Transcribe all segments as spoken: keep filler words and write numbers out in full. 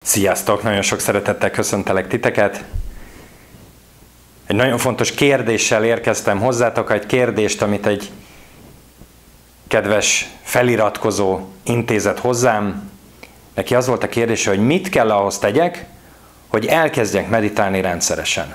Sziasztok! Nagyon sok szeretettel köszöntelek titeket. Egy nagyon fontos kérdéssel érkeztem hozzátok, egy kérdést, amit egy kedves feliratkozó intézett hozzám. Neki az volt a kérdése, hogy mit kell ahhoz tegyek, hogy elkezdjek meditálni rendszeresen.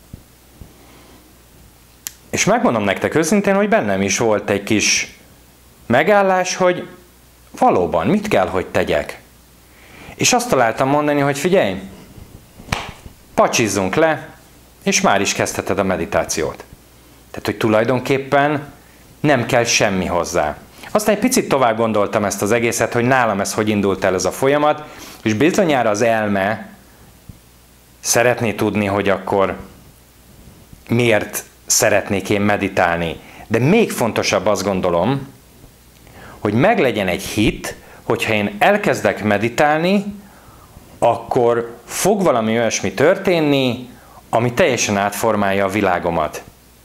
És megmondom nektek őszintén, hogy bennem is volt egy kis megállás, hogy valóban mit kell, hogy tegyek. És azt találtam mondani, hogy figyelj, pacsizzunk le, és már is kezdheted a meditációt. Tehát, hogy tulajdonképpen nem kell semmi hozzá. Aztán egy picit tovább gondoltam ezt az egészet, hogy nálam ez hogy indult el ez a folyamat, és bizonyára az elme szeretné tudni, hogy akkor miért szeretnék én meditálni. De még fontosabb azt gondolom, hogy meglegyen egy hit, hogyha én elkezdek meditálni, akkor fog valami olyasmi történni, ami teljesen átformálja a világomat.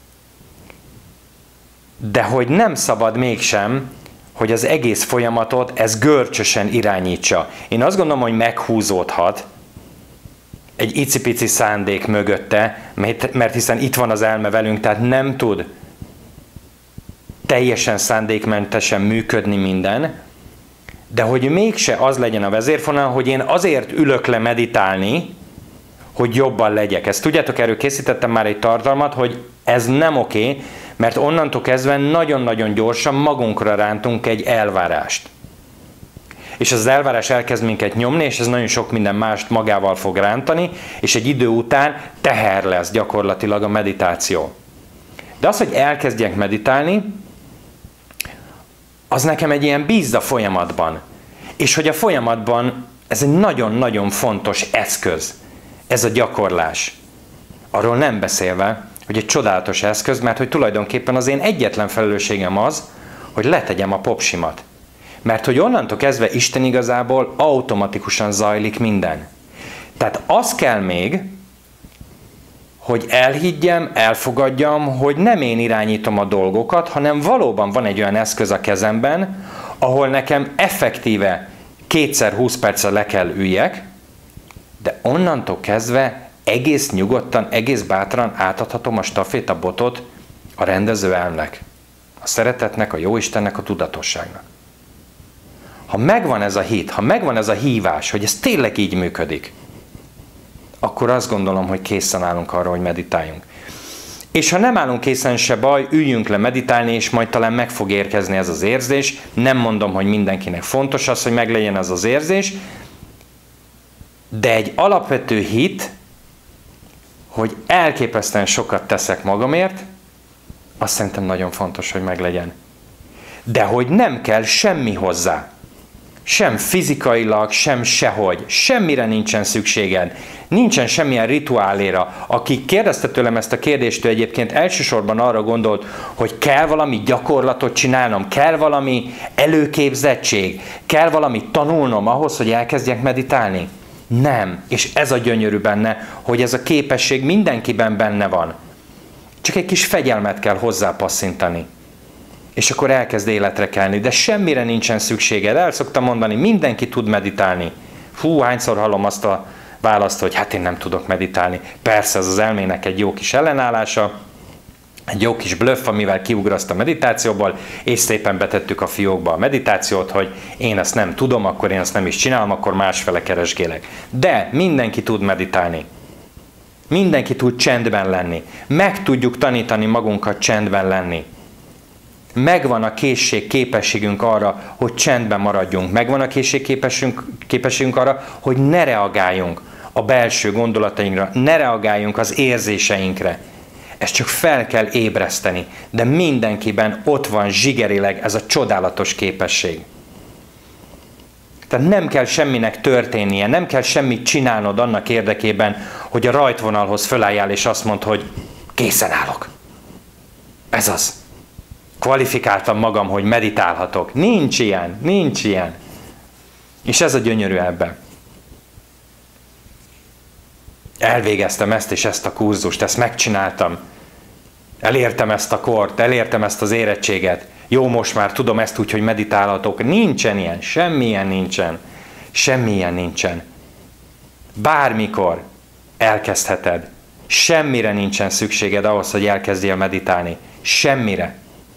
De hogy nem szabad mégsem, hogy az egész folyamatot ez görcsösen irányítsa. Én azt gondolom, hogy meghúzódhat egy icipici szándék mögötte, mert hiszen itt van az elme velünk, tehát nem tud teljesen szándékmentesen működni minden, de hogy mégse az legyen a vezérfonal, hogy én azért ülök le meditálni, hogy jobban legyek. Ezt tudjátok, erről készítettem már egy tartalmat, hogy ez nem oké, mert onnantól kezdve nagyon-nagyon gyorsan magunkra rántunk egy elvárást. És az elvárás elkezd minket nyomni, és ez nagyon sok minden mást magával fog rántani, és egy idő után teher lesz gyakorlatilag a meditáció. De az, hogy elkezdjek meditálni, az nekem egy ilyen bízz a folyamatban. És hogy a folyamatban ez egy nagyon-nagyon fontos eszköz, ez a gyakorlás. Arról nem beszélve, hogy egy csodálatos eszköz, mert hogy tulajdonképpen az én egyetlen felelősségem az, hogy letegyem a popsimat. Mert hogy onnantól kezdve Isten igazából automatikusan zajlik minden. Tehát az kell még, hogy elhiggyem, elfogadjam, hogy nem én irányítom a dolgokat, hanem valóban van egy olyan eszköz a kezemben, ahol nekem effektíve kétszer húsz percre le kell üljek, de onnantól kezdve egész nyugodtan, egész bátran átadhatom a stafétabotot a rendező elmnek, a szeretetnek, a Jóistennek, a tudatosságnak. Ha megvan ez a hit, ha megvan ez a hívás, hogy ez tényleg így működik, akkor azt gondolom, hogy készen állunk arra, hogy meditáljunk. És ha nem állunk készen, se baj, üljünk le meditálni, és majd talán meg fog érkezni ez az érzés. Nem mondom, hogy mindenkinek fontos az, hogy meglegyen ez az érzés, de egy alapvető hit, hogy elképesztően sokat teszek magamért, azt szerintem nagyon fontos, hogy meglegyen. De hogy nem kell semmi hozzá. Sem fizikailag, sem sehogy. Semmire nincsen szükséged. Nincsen semmilyen rituáléra. Aki kérdezte tőlem ezt a kérdést, ő egyébként elsősorban arra gondolt, hogy kell valami gyakorlatot csinálnom, kell valami előképzettség, kell valami tanulnom ahhoz, hogy elkezdjek meditálni. Nem. És ez a gyönyörű benne, hogy ez a képesség mindenkiben benne van. Csak egy kis fegyelmet kell hozzápasszintani. És akkor elkezd életre kelni, de semmire nincsen szükséged. El szoktam mondani, mindenki tud meditálni. Hú, hányszor hallom azt a választ, hogy hát én nem tudok meditálni. Persze, ez az elmének egy jó kis ellenállása, egy jó kis blöff, amivel kiugraszt a meditációból, és szépen betettük a fiókba a meditációt, hogy én ezt nem tudom, akkor én ezt nem is csinálom, akkor másfele keresgélek. De mindenki tud meditálni. Mindenki tud csendben lenni. Meg tudjuk tanítani magunkat csendben lenni. Megvan a készség, képességünk arra, hogy csendben maradjunk. Megvan a készség, képességünk, képességünk arra, hogy ne reagáljunk a belső gondolatainkra, ne reagáljunk az érzéseinkre. Ezt csak fel kell ébreszteni, de mindenkiben ott van zsigerileg ez a csodálatos képesség. Tehát nem kell semminek történnie, nem kell semmit csinálnod annak érdekében, hogy a rajtvonalhoz fölálljál és azt mondd, hogy készen állok. Ez az. Kvalifikáltam magam, hogy meditálhatok. Nincs ilyen, nincs ilyen. És ez a gyönyörű ebben. Elvégeztem ezt és ezt a kurzust, ezt megcsináltam. Elértem ezt a kort, elértem ezt az érettséget. Jó, most már tudom ezt úgy, hogy meditálhatok. Nincsen ilyen, semmilyen nincsen. Semmilyen nincsen. Bármikor elkezdheted. Semmire nincsen szükséged ahhoz, hogy elkezdjél meditálni. Semmire.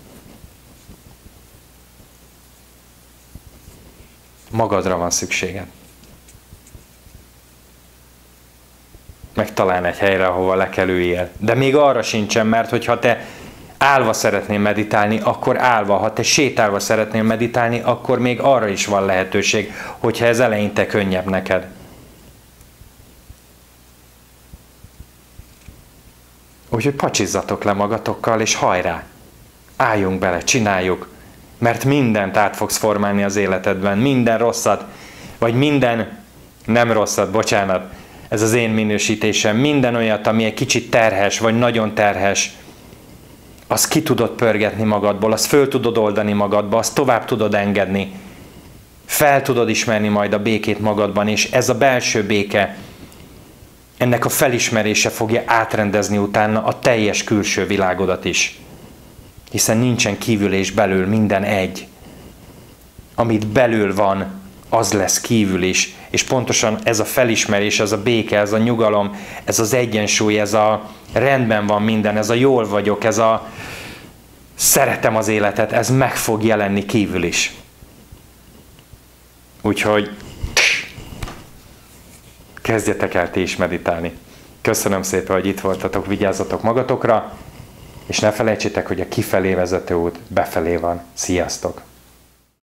Magadra van szükséged. Meg talán egy helyre, ahova le kell üljél. De még arra sincsen, mert hogyha te állva szeretnél meditálni, akkor állva. Ha te sétálva szeretnél meditálni, akkor még arra is van lehetőség, hogyha ez eleinte könnyebb neked. Úgyhogy pacsizzatok le magatokkal, és hajrá! Álljunk bele, csináljuk! Mert mindent át fogsz formálni az életedben. Minden rosszat, vagy minden nem rosszat, bocsánat, ez az én minősítésem. Minden olyat, ami egy kicsit terhes, vagy nagyon terhes, azt ki tudod pörgetni magadból, azt föl tudod oldani magadba, azt tovább tudod engedni. Fel tudod ismerni majd a békét magadban, és ez a belső béke, ennek a felismerése fogja átrendezni utána a teljes külső világodat is. Hiszen nincsen kívül és belül, minden egy. Amit belül van, az lesz kívül is. És pontosan ez a felismerés, ez a béke, ez a nyugalom, ez az egyensúly, ez a rendben van minden, ez a jól vagyok, ez a szeretem az életet, ez meg fog jelenni kívül is. Úgyhogy kezdjetek el ti is meditálni. Köszönöm szépen, hogy itt voltatok, vigyázzatok magatokra, és ne felejtsétek, hogy a kifelé vezető út befelé van. Sziasztok!